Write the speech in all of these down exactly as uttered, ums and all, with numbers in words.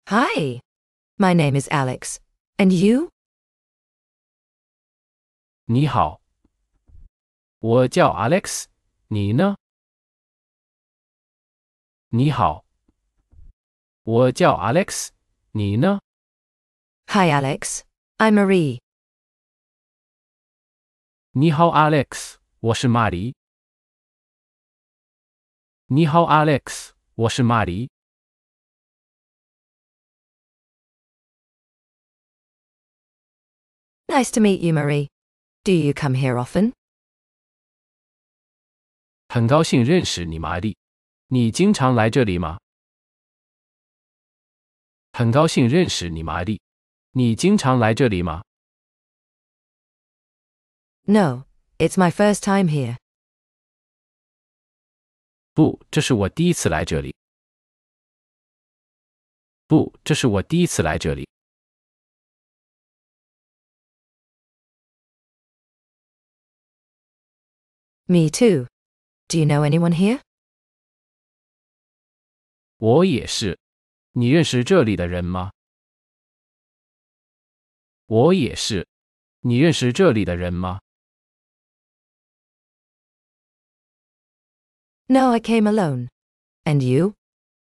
Hi, my name is Alex. And you? 你好，我叫 Alex，你呢？你好，我叫 Alex，你呢？ Hi, Alex. I'm Marie. 你好 Alex，我是玛丽。你好 Alex，我是玛丽。 Nice to meet you, Marie. Do you come here often? 很高兴认识你，玛丽。你经常来这里吗？很高兴认识你，玛丽。你经常来这里吗？ No, it's my first time here. 不，这是我第一次来这里。不，这是我第一次来这里。 Me too. Do you know anyone here? 我也是。你认识这里的人吗？我也是。你认识这里的人吗？ No, I came alone. And you?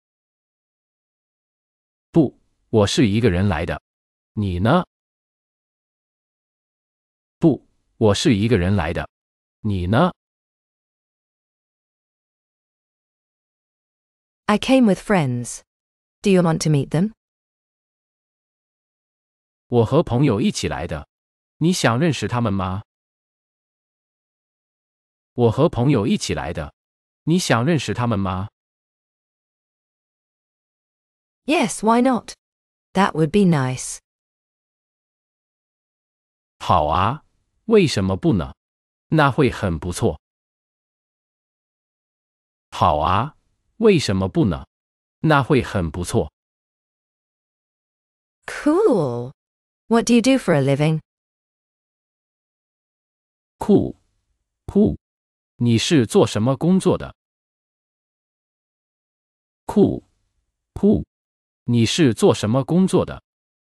不，我是一个人来的。你呢？不，我是一个人来的。你呢？ I came with friends. Do you want to meet them? 我和朋友一起来的。你想认识他们吗？我和朋友一起来的。你想认识他们吗？ Yes, why not? That would be nice. 好啊，为什么不呢？那会很不错。好啊，为什么不呢？那会很不错。 Cool. What do you do for a living? 酷，酷，你是做什么工作的？酷，酷，你是做什么工作的？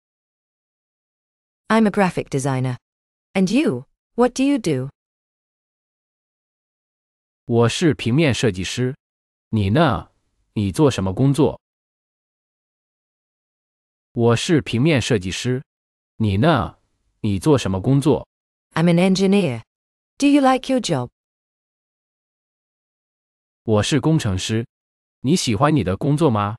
I'm a graphic designer. And you? What do you do? 我是平面设计师。你呢？你做什么工作？我是平面设计师。你呢？你做什么工作？ I'm an engineer. Do you like your job? 我是工程师。你喜欢你的工作吗？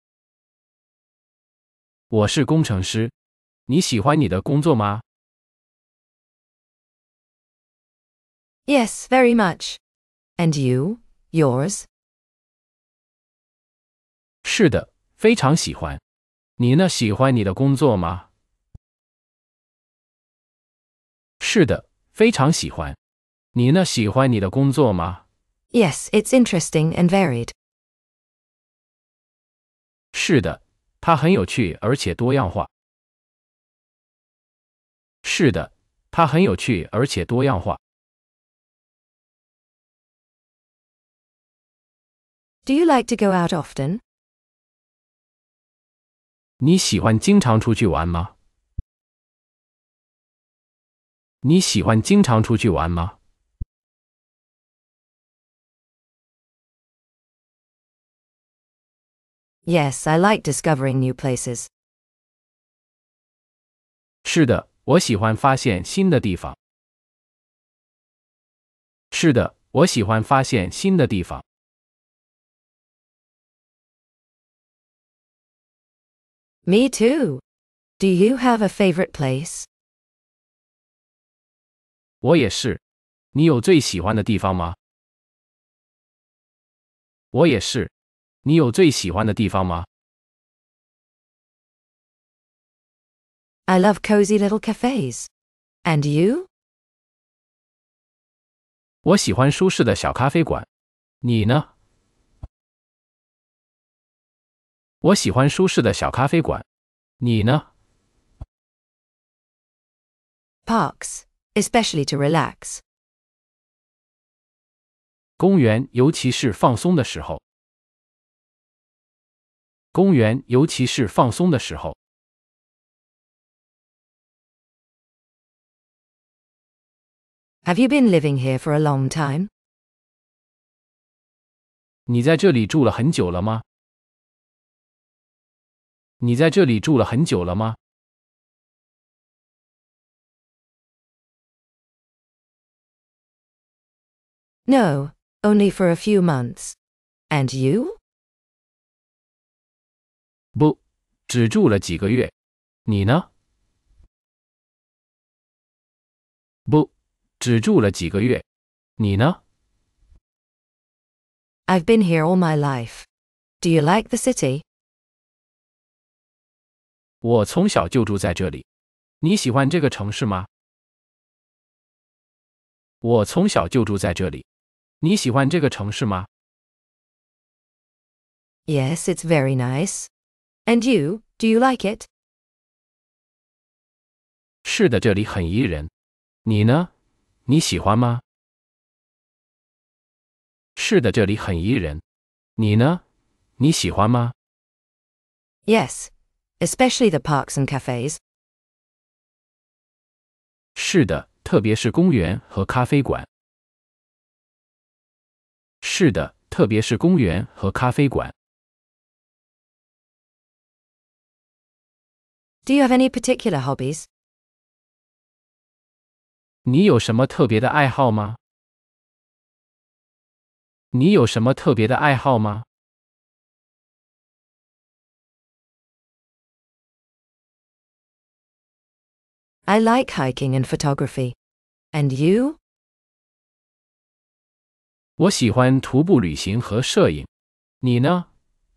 我是工程师。你喜欢你的工作吗？ Yes, very much. And you? Yours? 是的，非常喜欢。你呢？喜欢你的工作吗？是的，非常喜欢。你呢？喜欢你的工作吗？ Yes, it's interesting and varied. 是的，它很有趣而且多样化。是的，它很有趣而且多样化。 Do you like to go out often? 你喜欢经常出去玩吗？你喜欢经常出去玩吗？ Yes, I like discovering new places. 是的，我喜欢发现新的地方。是的，我喜欢发现新的地方。 Me too. Do you have a favorite place? 我也是。你有最喜欢的地方吗？我也是。你有最喜欢的地方吗？ I love cozy little cafes. And you? 我喜欢舒适的小咖啡馆。你呢？我喜欢舒适的小咖啡馆。你呢？ Parks, especially to relax. 公园，尤其是放松的时候。 公园，尤其是放松的时候。 Have you been living here for a long time? 你在这里住了很久了吗？你在这里住了很久了吗？ No, only for a few months. And you? 不，只住了几个月。你呢？不，只住了几个月。你呢？ I've been here all my life. Do you like the city? 我从小就住在这里。你喜欢这个城市吗？我从小就住在这里。你喜欢这个城市吗？ Yes, it's very nice. And you, do you like it? 是的，这里很宜人。你呢？你喜欢吗？是的，这里很宜人。你呢？你喜欢吗？ Yes, especially the parks and cafes. 是的，特别是公园和咖啡馆。是的，特别是公园和咖啡馆。 Do you have any particular hobbies? 你有什么特别的爱好吗？你有什么特别的爱好吗？ I like hiking and photography. And you? 我喜欢徒步旅行和摄影。你呢？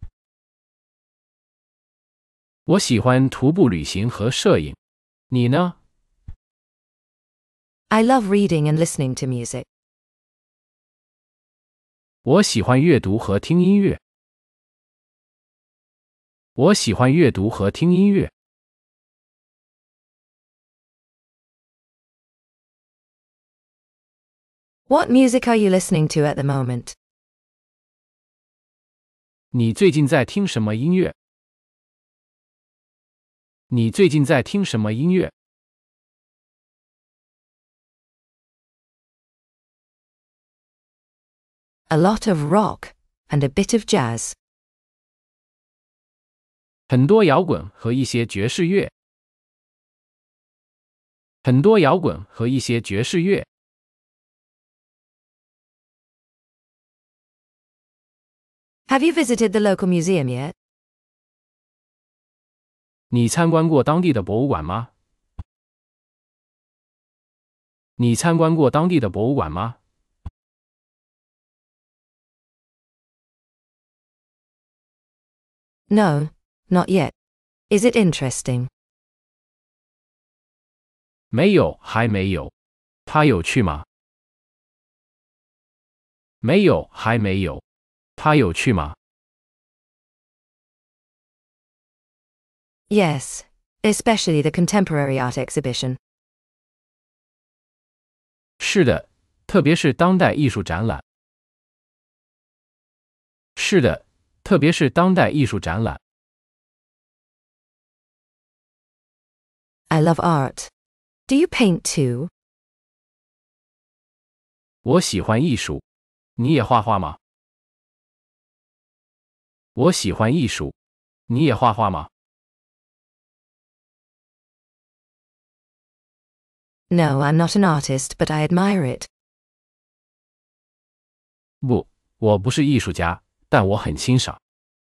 我喜欢徒步旅行和摄影。你呢？ I love reading and listening to music. 我喜欢阅读和听音乐。我喜欢阅读和听音乐。 What music are you listening to at the moment? 你最近在听什么音乐？你最近在听什么音乐？ A lot of rock and a bit of jazz. 很多摇滚和一些爵士乐。很多摇滚和一些爵士乐。 Have you visited the local museum yet? 你参观过当地的博物馆吗？你参观过当地的博物馆吗？ No, not yet. Is it interesting? 没有，还没有。它有趣吗？没有，还没有。它有趣吗？ Yes, especially the contemporary art exhibition. 是的，特别是当代艺术展览。是的，特别是当代艺术展览。 I love art. Do you paint too? 我喜欢艺术。你也画画吗？我喜欢艺术。你也画画吗？ No, I'm not an artist, but I admire it. 不，我不是艺术家，但我很欣赏。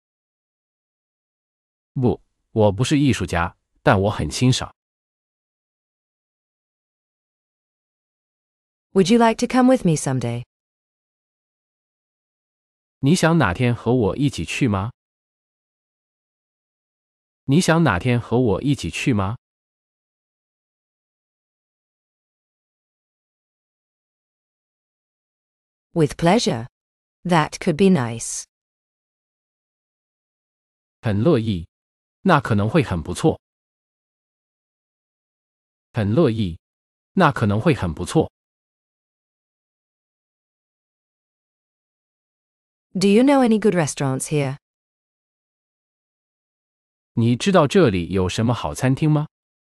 不，我不是艺术家，但我很欣赏。 Would you like to come with me someday? 你想哪天和我一起去吗？你想哪天和我一起去吗？ With pleasure. That could be nice. 很乐意，那可能会很不错。很乐意，那可能会很不错。 Do you know any good restaurants here? 你知道这里有什么好餐厅吗？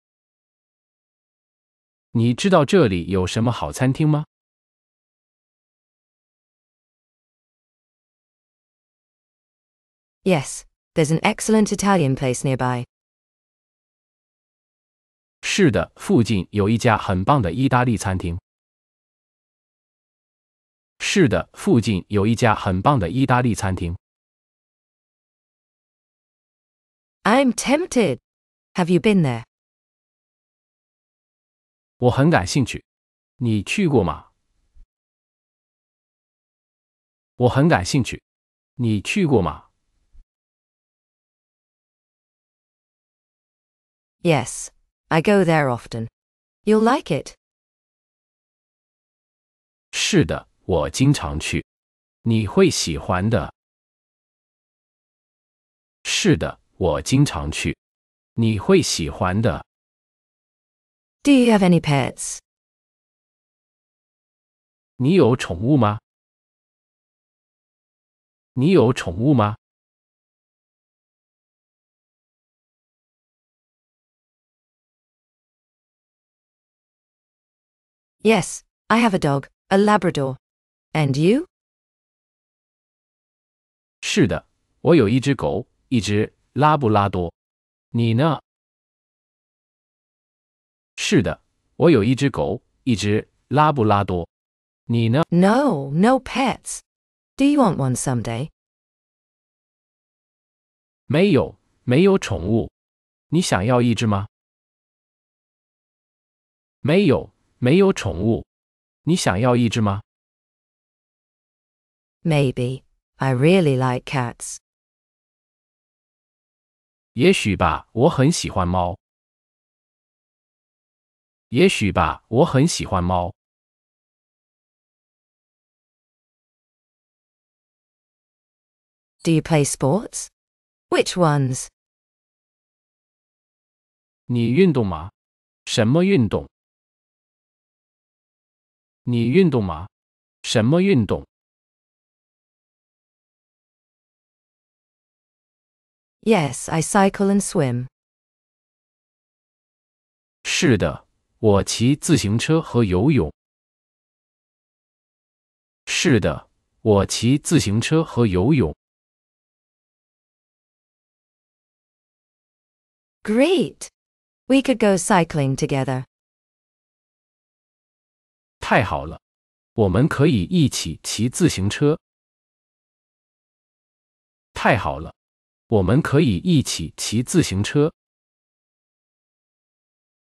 你知道这里有什么好餐厅吗？ Yes, there's an excellent Italian place nearby. 是的，附近有一家很棒的意大利餐厅。是的，附近有一家很棒的意大利餐厅。 I'm tempted. Have you been there? 我很感兴趣。你去过吗？我很感兴趣。你去过吗？ Yes, I go there often. You'll like it. 是的，我经常去。你会喜欢的。是的，我经常去。你会喜欢的。 Do you have any pets? 你有宠物吗？你有宠物吗？ Yes, I have a dog, a Labrador. And you? 是的，我有一只狗，一只拉布拉多。你呢？是的，我有一只狗，一只拉布拉多。你呢？ No, no pets. Do you want one someday? 没有，没有宠物。你想要一只吗？没有，没有宠物。你想要一只吗？ Maybe. I really like cats. 也许吧，我很喜欢猫。也许吧，我很喜欢猫。 Do you play sports? Which ones? 你运动吗？什么运动？你运动吗？什么运动？ Yes, I cycle and swim. 是的，我骑自行车和游泳。是的，我骑自行车和游泳。 Great! We could go cycling together. 太好了，我们可以一起骑自行车。太好了，我们可以一起骑自行车。